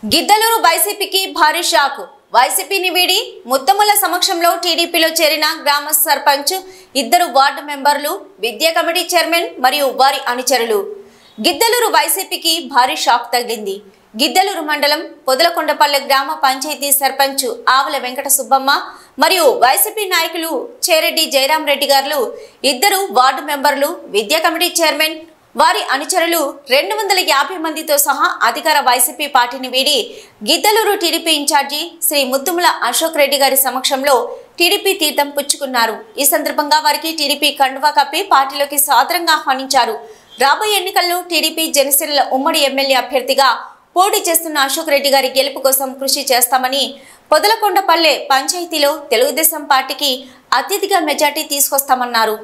గిద్దలూరు వైసీపీకి భారీ షాక్. వైసీపీని వీడి ముత్తముల సమక్షంలో టీడీపీలో చేరిన గ్రామ సర్పంచ్, ఇద్దరు వార్డు మెంబర్లు, విద్యా కమిటీ చైర్మన్ మరియు వారి అనుచరులు. గిద్దలూరు వైసీపీకి భారీ షాక్ తగిలింది. గిద్దలూరు మండలం పొదలకొండపల్లె గ్రామ పంచాయతీ సర్పంచ్ ఆవుల వెంకట సుబ్బమ్మ మరియు వైసీపీ నాయకులు చేరెడ్డి జయరాం రెడ్డి గారు, ఇద్దరు వార్డు మెంబర్లు, విద్యా కమిటీ చైర్మన్, వారి అనుచరులు 250 మందితో సహా అధికార వైసీపీ పార్టీని వీడి గిద్దలూరు టీడీపీ ఇన్ఛార్జి శ్రీ ముత్తుముల అశోక్ రెడ్డి గారి సమక్షంలో టీడీపీ తీర్థం పుచ్చుకున్నారు. ఈ సందర్భంగా వారికి టీడీపీ కండువా కప్పి పార్టీలోకి సాదరంగా ఆహ్వానించారు. రాబోయే ఎన్నికల్లో టీడీపీ జనసేనల ఉమ్మడి ఎమ్మెల్యే అభ్యర్థిగా పోటీ చేస్తున్న అశోక్ రెడ్డి గారి గెలుపు కోసం కృషి చేస్తామని, పొదలకొండపల్లె పంచాయతీలో తెలుగుదేశం పార్టీకి అత్యధిక మెజార్టీ తీసుకొస్తామన్నారు.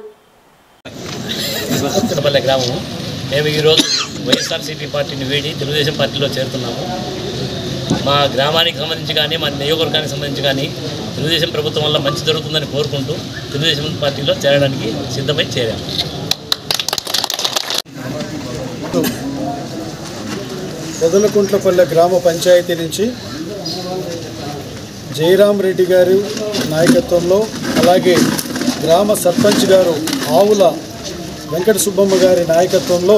మేము ఈరోజు వైఎస్ఆర్సీపీ పార్టీని వీడి తెలుగుదేశం పార్టీలో చేరుతున్నాము. మా గ్రామానికి సంబంధించి కానీ, మా నియోజకవర్గానికి సంబంధించి కానీ తెలుగుదేశం ప్రభుత్వం వల్ల మంచి జరుగుతుందని కోరుకుంటూ తెలుగుదేశం పార్టీలో చేరడానికి సిద్ధమై చేరాము. పొదలకుంట్లపల్లె గ్రామ పంచాయతీ నుంచి జయరాం రెడ్డి గారి నాయకత్వంలో, అలాగే గ్రామ సర్పంచ్ గారు ఆవుల వెంకట సుబ్బమ్మ గారి నాయకత్వంలో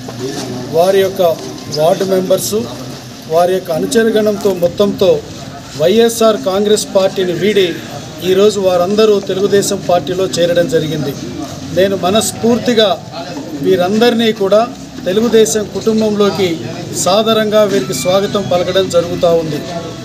వారి యొక్క వార్డు మెంబర్సు, వారి యొక్క అనుచరగణంతో మొత్తంతో వైఎస్ఆర్ కాంగ్రెస్ పార్టీని వీడి ఈరోజు వారందరూ తెలుగుదేశం పార్టీలో చేరడం జరిగింది. నేను మనస్ఫూర్తిగా వీరందరినీ కూడా తెలుగుదేశం కుటుంబంలోకి సాదరంగా వీరికి స్వాగతం పలకడం జరుగుతూ ఉంది.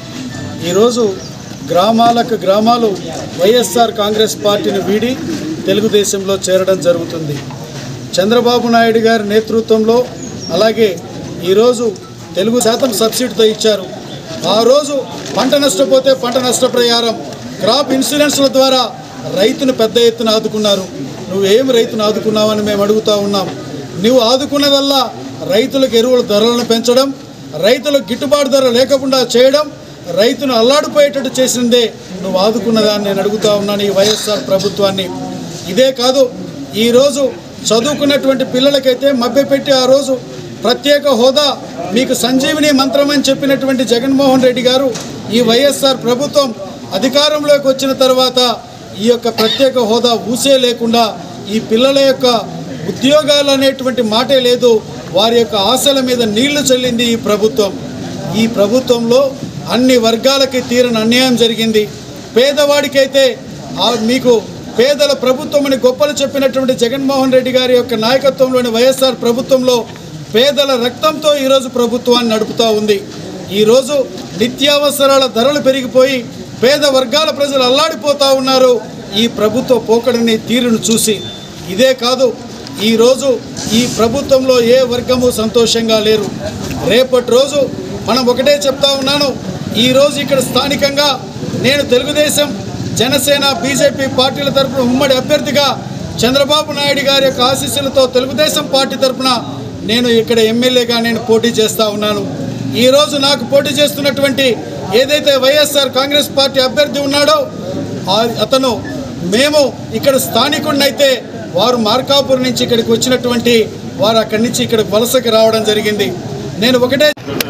ఈరోజు గ్రామాలకు గ్రామాలు వైఎస్ఆర్ కాంగ్రెస్ పార్టీని వీడి తెలుగుదేశంలో చేరడం జరుగుతుంది. చంద్రబాబు నాయుడు గారి నేతృత్వంలో, అలాగే ఈరోజు 40% సబ్సిడీతో ఇచ్చారు. ఆ రోజు పంట నష్టపోతే పంట నష్టపరిహారం, క్రాప్ ఇన్సూరెన్స్ల ద్వారా రైతును పెద్ద ఎత్తున ఆదుకున్నారు. నువ్వేం రైతును ఆదుకున్నావని మేము అడుగుతూ ఉన్నాం. నువ్వు ఆదుకున్నదల్లా రైతులకు ఎరువుల ధరలను పెంచడం, రైతులకు గిట్టుబాటు ధర లేకుండా చేయడం, రైతును అల్లాడిపోయేటట్టు చేసిందే నువ్వు ఆదుకున్నదాన్ని నేను అడుగుతూ ఉన్నాను ఈ వైఎస్ఆర్ ప్రభుత్వాన్ని. ఇదే కాదు, ఈరోజు చదువుకున్నటువంటి పిల్లలకైతే మభ్యపెట్టి ఆ రోజు ప్రత్యేక హోదా మీకు సంజీవిని మంత్రం అని చెప్పినటువంటి జగన్మోహన్ రెడ్డి గారు ఈ వైఎస్ఆర్ ప్రభుత్వం అధికారంలోకి వచ్చిన తర్వాత ఈ యొక్క ప్రత్యేక హోదా ఊసే లేకుండా ఈ పిల్లల యొక్క ఉద్యోగాలు అనేటువంటి మాటే లేదు. వారి యొక్క ఆశల మీద నీళ్లు చల్లింది ఈ ప్రభుత్వం. ఈ ప్రభుత్వంలో అన్ని వర్గాలకి తీరని అన్యాయం జరిగింది. పేదవాడికైతే మీకు పేదల ప్రభుత్వం అని గొప్పలు చెప్పినటువంటి జగన్మోహన్ రెడ్డి గారి యొక్క నాయకత్వంలోని వైఎస్ఆర్ ప్రభుత్వంలో పేదల రక్తంతో ఈరోజు ప్రభుత్వాన్ని నడుపుతూ ఉంది. ఈరోజు నిత్యావసరాల ధరలు పెరిగిపోయి పేద వర్గాల ప్రజలు అల్లాడిపోతూ ఉన్నారు ఈ ప్రభుత్వ పోకడిని తీరును చూసి. ఇదే కాదు, ఈరోజు ఈ ప్రభుత్వంలో ఏ వర్గము సంతోషంగా లేరు. రేపటి రోజు మనం ఒకటే చెప్తా ఉన్నాను, ఈరోజు ఇక్కడ స్థానికంగా నేను తెలుగుదేశం, జనసేన, బీజేపీ పార్టీల తరఫున ఉమ్మడి అభ్యర్థిగా చంద్రబాబు నాయుడు గారి యొక్క ఆశీస్సులతో తెలుగుదేశం పార్టీ తరఫున నేను ఇక్కడ ఎమ్మెల్యేగా నేను పోటీ చేస్తూ ఉన్నాను. ఈరోజు నాకు పోటీ చేస్తున్నటువంటి ఏదైతే వైఎస్ఆర్ కాంగ్రెస్ పార్టీ అభ్యర్థి ఉన్నాడో అతను, మేము ఇక్కడ స్థానికుడినైతే వారు మార్కాపూర్ నుంచి ఇక్కడికి వచ్చినటువంటి వారు అక్కడి నుంచి ఇక్కడ వలసకి రావడం జరిగింది. నేను ఒకటే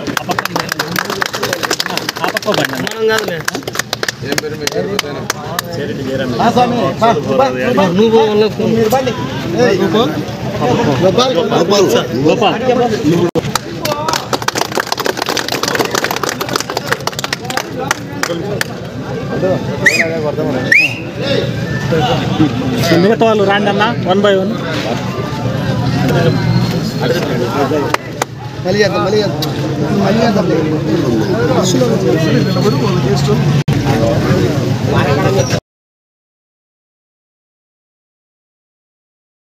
మిగతా వాళ్ళు రాండి అన్న 1 by 1. మళ్ళీ